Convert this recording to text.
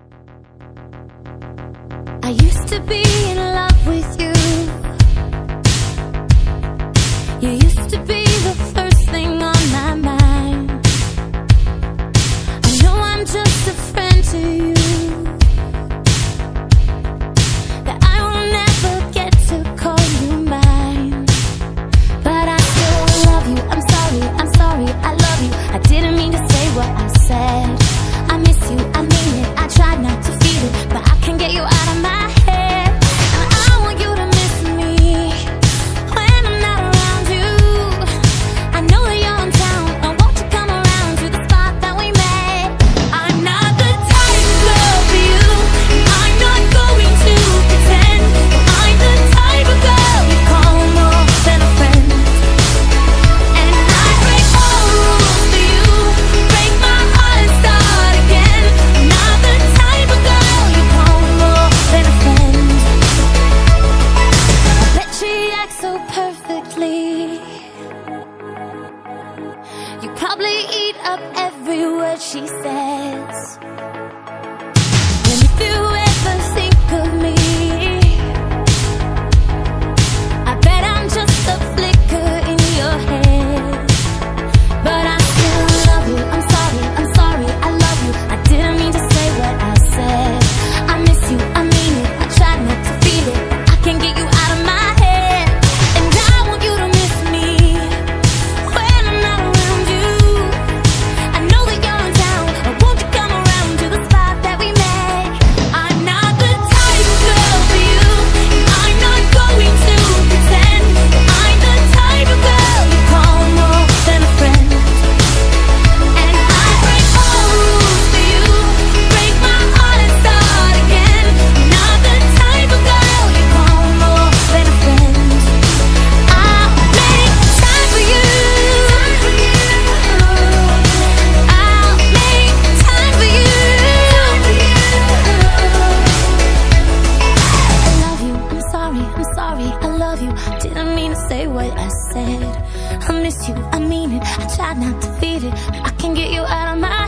I used to be in love with you. You used to be the first thing on my mind. I know I'm just a friend to you, that I will never get to call you mine. But I still love you. I'm sorry, I love you. I didn't mean to say what I said. I miss you, I mean it. I tried not to feel it, but I can't get you out of my head. And I want you to miss me when I'm not around you. I know that you're in town, and won't you come around to the spot that we met? I'm not the type of girl for you. I'm not going to pretend. I'm the type of girl you call more than a friend. And I break all rules for you, break my heart and start again. I'm not the type of girl you call more than a friend. I bet she acts so perfectly. You probably eat up every word she says. And if you ever think of me, I bet I'm just a flicker in your head. But I still love you. I'm sorry, I love you. I didn't mean to say what I said. I miss you, I mean it. I tried not to feel it, but I can't get you out of my head. And I want you to miss me when I'm not around you. I know that you're in town, but won't you come around to the spot that we met? I'm not the type of girl for you. I'm not going to pretend. I'm the type of girl you call more than a friend. And I break all rules for you, break my heart and start again. I'm not the type of girl you call more than a friend. I'll make time for you. I'll make time for you. I love you. I'm sorry, I love you. Didn't mean to say what I said. I miss you, I mean it. I tried not to feel it, but I can't get you out of my